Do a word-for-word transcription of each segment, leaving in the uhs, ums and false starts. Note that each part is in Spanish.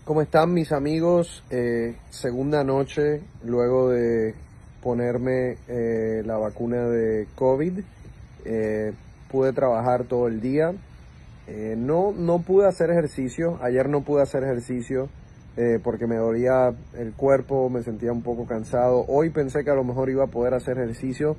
¿Cómo están mis amigos? Eh, segunda noche luego de ponerme eh, la vacuna de COVID. Eh, pude trabajar todo el día. Eh, no, no pude hacer ejercicio. Ayer no pude hacer ejercicio eh, porque me dolía el cuerpo, me sentía un poco cansado. Hoy pensé que a lo mejor iba a poder hacer ejercicio,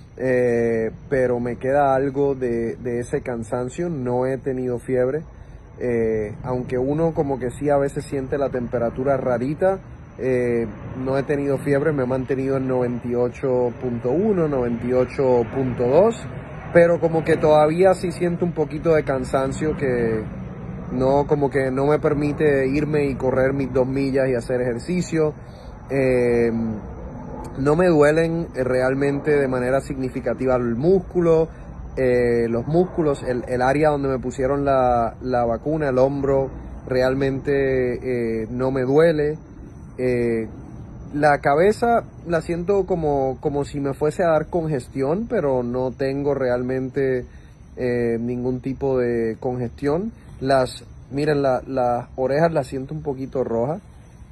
eh, pero me queda algo de, de ese cansancio. No he tenido fiebre. Eh, aunque uno como que sí a veces siente la temperatura rarita, eh, no he tenido fiebre, me he mantenido en noventa y ocho punto uno, noventa y ocho punto dos, pero como que todavía sí siento un poquito de cansancio que no, como que no me permite irme y correr mis dos millas y hacer ejercicio. Eh, no me duelen realmente de manera significativa el músculo. Eh, los músculos, el, el área donde me pusieron la, la vacuna, el hombro, realmente eh, no me duele. Eh, la cabeza la siento como, como si me fuese a dar congestión, pero no tengo realmente eh, ningún tipo de congestión. Las, miren, la, las orejas las siento un poquito rojas,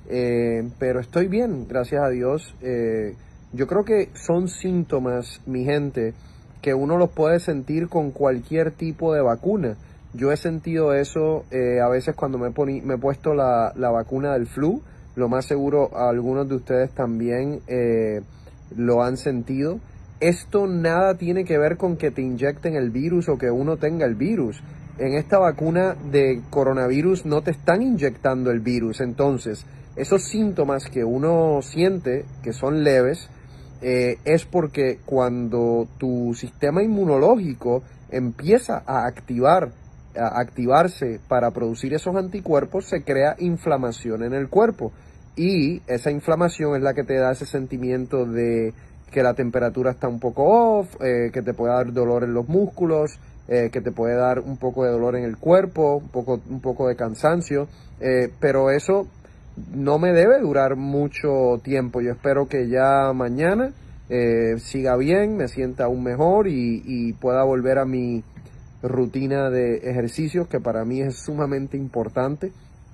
eh, pero estoy bien, gracias a Dios. Eh, yo creo que son síntomas, mi gente, que uno los puede sentir con cualquier tipo de vacuna. Yo he sentido eso eh, a veces cuando me, poni, me he puesto la, la vacuna del flu. Lo más seguro algunos de ustedes también eh, lo han sentido. Esto nada tiene que ver con que te inyecten el virus o que uno tenga el virus. En esta vacuna de coronavirus no te están inyectando el virus. Entonces, esos síntomas que uno siente, que son leves, Eh, es porque cuando tu sistema inmunológico empieza a activar, a activarse para producir esos anticuerpos, se crea inflamación en el cuerpo. Y esa inflamación es la que te da ese sentimiento de que la temperatura está un poco off, eh, que te puede dar dolor en los músculos, eh, que te puede dar un poco de dolor en el cuerpo, un poco, un poco de cansancio, eh, pero eso no me debe durar mucho tiempo. Yo espero que ya mañana eh, siga bien, me sienta aún mejor y, y pueda volver a mi rutina de ejercicios, que para mí es sumamente importante.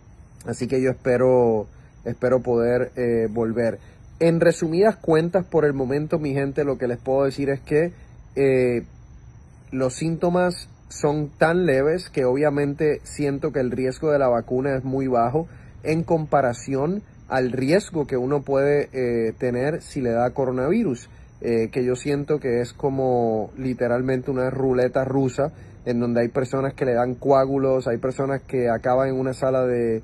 Así que yo espero, espero poder eh, volver. En resumidas cuentas, por el momento, mi gente, lo que les puedo decir es que eh, los síntomas son tan leves que obviamente siento que el riesgo de la vacuna es muy bajo en comparación al riesgo que uno puede eh, tener si le da coronavirus, eh, que yo siento que es como literalmente una ruleta rusa, en donde hay personas que le dan coágulos, hay personas que acaban en una sala de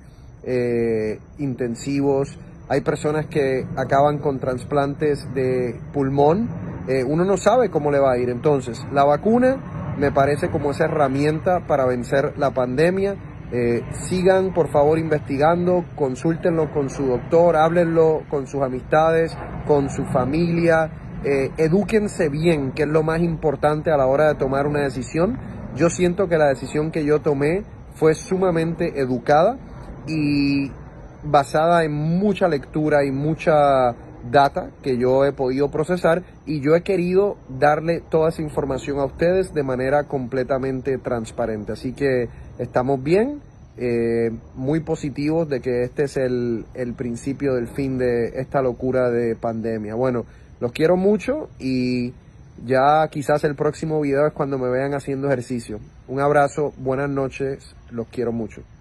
eh, intensivos, hay personas que acaban con trasplantes de pulmón. Eh, uno no sabe cómo le va a ir. Entonces, la vacuna me parece como esa herramienta para vencer la pandemia. Eh, sigan por favor investigando, consúltenlo con su doctor, háblenlo con sus amistades, con su familia, eh, edúquense bien, que es lo más importante a la hora de tomar una decisión. Yo siento que la decisión que yo tomé fue sumamente educada y basada en mucha lectura y mucha data que yo he podido procesar, y yo he querido darle toda esa información a ustedes de manera completamente transparente. Así que estamos bien, eh, muy positivos de que este es el, el principio del fin de esta locura de pandemia. Bueno, los quiero mucho y ya quizás el próximo video es cuando me vean haciendo ejercicio. Un abrazo, buenas noches, los quiero mucho.